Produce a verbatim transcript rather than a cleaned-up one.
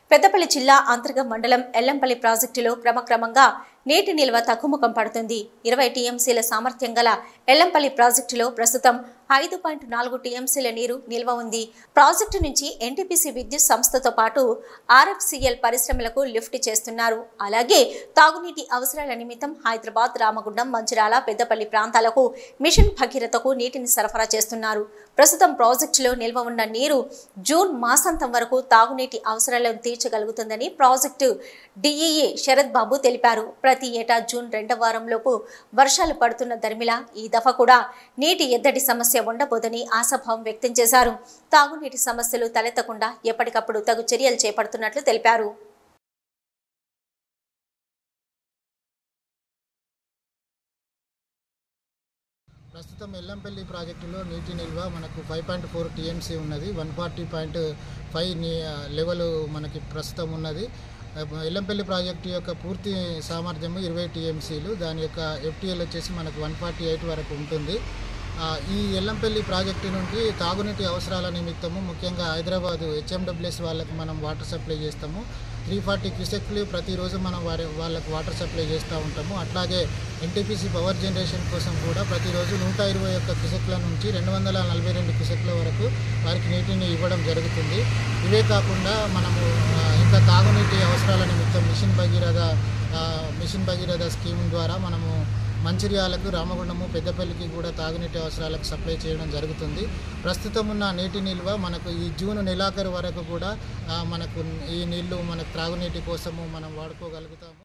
పెద్దపల్లి జిల్లా అంతర్గ మండలం ఎల్లంపల్లి ప్రాజెక్టులో క్రమక్రమంగా నీటి నిల్వ తగ్గుముఖం పడుతుంది. ఇరవై టీఎంసీల సామర్థ్యం గల ఎల్లంపల్లి ప్రాజెక్టులో ప్రస్తుతం ఐదు పాయింట్ నాలుగు టీఎంసీల నీరు నిల్వ ఉంది. ప్రాజెక్టు నుంచి ఎన్టీపీసీ విద్యుత్ సంస్థతో పాటు ఆర్ఎఫ్సిఎల్ పరిశ్రమలకు లిఫ్ట్ చేస్తున్నారు. అలాగే తాగునీటి అవసరాల నిమిత్తం హైదరాబాద్, రామగుండం, మంచిర్యాల, పెద్దపల్లి ప్రాంతాలకు మిషన్ భగీరథకు నీటిని సరఫరా చేస్తున్నారు. ప్రస్తుతం ప్రాజెక్టులో నిల్వ ఉన్న నీరు జూన్ మాసాంతం వరకు తాగునీటి అవసరాలను తీర్చగలుగుతుందని ప్రాజెక్టు డిఈఏ శరత్ బాబు తెలిపారు. ప్రతి ఏటా జూన్ రెండవ వారంలోపు వర్షాలు పడుతున్న దరిమిలా ఈ దఫా కూడా నీటి ఎద్దడి సమస్య ఉండబోదని ఆశాభావం వ్యక్తం చేశారు. తాగునీటి సమస్యలు తలెత్తకుండా ఎప్పటికప్పుడు తగు చర్యలు చేపడుతున్నట్లు తెలిపారు. ప్రస్తుతం ఎల్లంపల్లి ప్రాజెక్టులో నీటి నిల్వ మనకు ఫైవ్ పాయింట్ ఫోర్ టీఎంసీ ఉన్నది. One forty point five level మనకి ప్రస్తుతం ఉన్నది. ఎల్లంపల్లి ప్రాజెక్టు యొక్క పూర్తి సామర్థ్యము ఇరవై టీఎంసీలు. దాని యొక్క ఎఫ్టీఎల్ వచ్చేసి మనకు వన్ ఫార్టీ ఎయిట్ వరకు ఉంటుంది. ఈ ఎల్లంపల్లి ప్రాజెక్టు నుండి తాగునీటి అవసరాల నిమిత్తము ముఖ్యంగా హైదరాబాదు హెచ్ఎండబ్ల్యూఎస్ వాళ్ళకు మనం వాటర్ సప్లై చేస్తాము. త్రీ ఫార్టీ క్యూసెక్లు ప్రతిరోజు మనం వారి వాళ్ళకు వాటర్ సప్లై చేస్తూ ఉంటాము. అట్లాగే ఎన్టీపీసీ పవర్ జనరేషన్ కోసం కూడా ప్రతిరోజు నూట ఇరవై ఒక్క క్యూసెక్ల నుంచి రెండు వందల నలభై రెండు క్యూసెక్ల వరకు వారికి నీటిని ఇవ్వడం జరుగుతుంది. ఇవే కాకుండా మనము ఇంకా తాగునీటి అవసరాల నిమిత్తం mission Bhagiratha mission Bhagiratha scheme ద్వారా మనము మంచిర్యాలకు, రామగుండము, పెద్దపల్లికి కూడా తాగునీటి అవసరాలకు సప్లై చేయడం జరుగుతుంది. ప్రస్తుతం ఉన్న నీటి నిల్వ మనకు ఈ జూన్ నెలాఖరు వరకు కూడా మనకు ఈ నీళ్లు మనకు త్రాగునీటి కోసము మనం వాడుకోగలుగుతాము.